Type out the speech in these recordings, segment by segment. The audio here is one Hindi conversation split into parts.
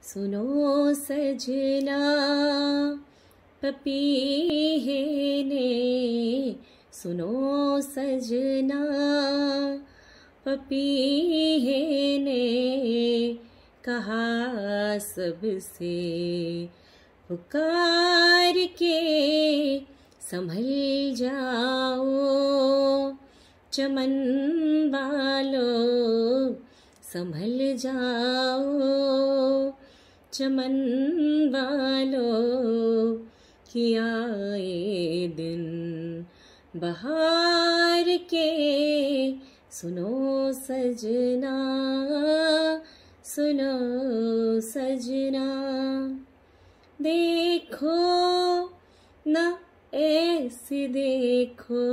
सुनो सजना पपीहे ने, सुनो सजना पपीहे ने कहा सबसे पुकार के संभल जाओ चमन वालों, संभल जाओ चमन वालों कि आए दिन बहार के। सुनो सजना, सुनो सजना, देखो न ऐसे देखो,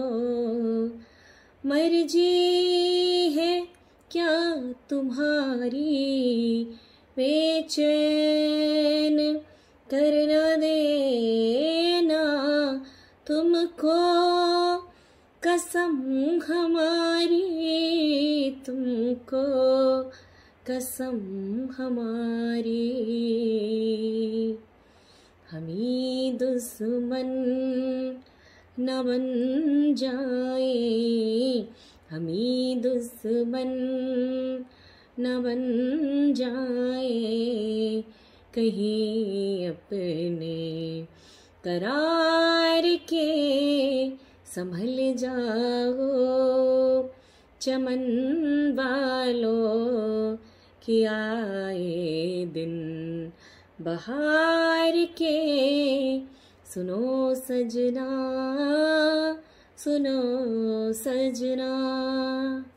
मर्जी है क्या तुम्हारी, बेचैन कर न देना तुमको कसम हमारी, तुमको कसम हमारी। हमी दुश्मन न बन जाए, हमी दुश्मन न बन जाए, कहीं अपने करार के संभल जाओ चमन वालों कि आए दिन बहार के। सुनो सजना, सुनो सजना।